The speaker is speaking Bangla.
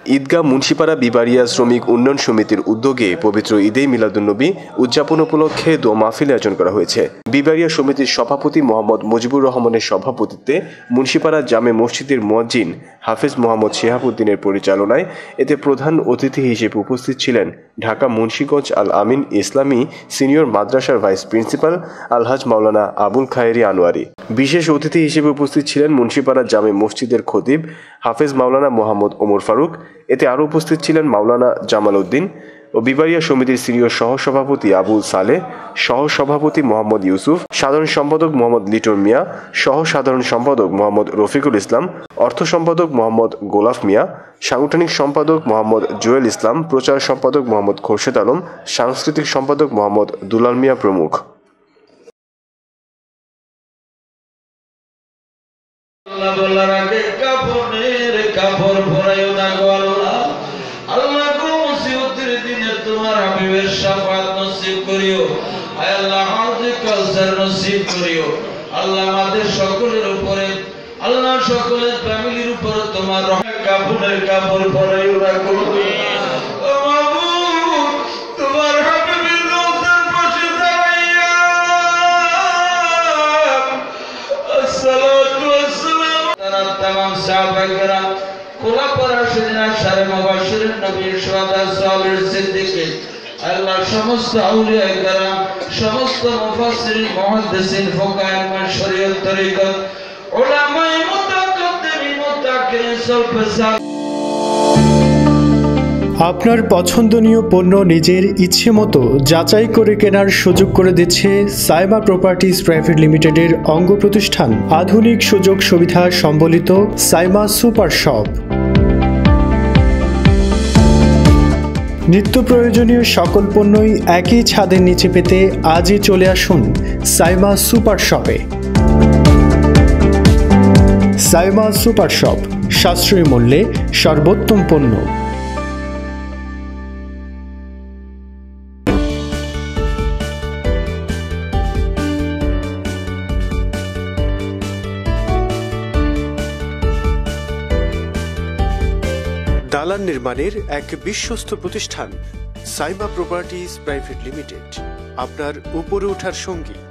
ঈদগাহ মুন্সিপাড়া বিবারিয়া শ্রমিক উন্নয়ন সমিতির উদ্যোগে পবিত্র ঈদে মিলাদুন্নবী উদযাপন উপলক্ষে দোয়া মাহফিল আয়োজন করা হয়েছে। বিবারিয়া সমিতির সভাপতি মোহাম্মদ মুজিবুর রহমানের সভাপতিত্বে মুন্সিপাড়া জামে মসজিদের মুয়াজ্জিন হাফেজ মোহাম্মদ শিহাবুদ্দিনের পরিচালনায় এতে প্রধান অতিথি হিসেবে উপস্থিত ছিলেন ঢাকা মুন্সিগঞ্জ আল আমিন ইসলামী সিনিয়র মাদ্রাসার ভাইস প্রিন্সিপাল আলহাজ মাওলানা আবুল খায়েরি আনোয়ারি। বিশেষ অতিথি হিসেবে উপস্থিত ছিলেন মুন্সিপাড়া জামে মসজিদের খতিব হাফেজ মাওলানা মোহাম্মদ ওমর ফারুক। এতে আরও উপস্থিত ছিলেন মাওলানা জামাল উদ্দিন ও বিবারিয়া সমিতির সিনিয়র সহসভাপতি আবুল সালেহ, সহসভাপতি মোহাম্মদ ইউসুফ, সাধারণ সম্পাদক মোহাম্মদ লিটন মিয়া, সহ সাধারণ সম্পাদক মোহাম্মদ রফিকুল ইসলাম, অর্থ সম্পাদক মোহাম্মদ গোলাফ মিয়া, সাংগঠনিক সম্পাদক মোহাম্মদ জুয়েল ইসলাম, প্রচার সম্পাদক মোহাম্মদ খোরশেদ আলম, সাংস্কৃতিক সম্পাদক মোহাম্মদ দুলাল মিয়া প্রমুখ। আমাদের সকলের উপরে আল্লাহ সকলের ফ্যামিলির উপরে তোমার কাপড়ের কাপড় পরাইও রাখো। তোমার হাবিবের রওজার পাশে দাঁড়াইয়া আসসালাতু ওয়াসসালাম তারা तमाम সাহাবা কেরাম খোলাফায়ে রাশিদিন আশারে মুবাশশিরিন নবী শুহাদা সালিহিন সিদ্দিকিন আল্লাহ সমস্ত আউলিয়া কেরাম সমস্ত মুফাসসিরিন মুহাদ্দিসিন ফুকাহা শরীয়ত তরিকত উলামায়ে মুতাকাদ্দিমিন মুতাআখিরিন সালফ। আপনার পছন্দনীয় পণ্য নিজের ইচ্ছে মতো যাচাই করে কেনার সুযোগ করে দিচ্ছে সাইমা প্রপার্টিজ প্রাইভেট লিমিটেডের অঙ্গ প্রতিষ্ঠান আধুনিক সুযোগ সুবিধা সম্বলিত সাইমা সুপার শপ। নিত্য প্রয়োজনীয় সকল পণ্যই একই ছাদের নিচে পেতে আজই চলে আসুন সাইমা সুপার শপে। সাইমা সুপার শপ, সাশ্রয়ী মূল্যে সর্বোত্তম পণ্য। দালান নির্মাণের এক বিশ্বস্ত প্রতিষ্ঠান সাইমা প্রপার্টিজ প্রাইভেট লিমিটেড, আপনার উপরে ওঠার সঙ্গী।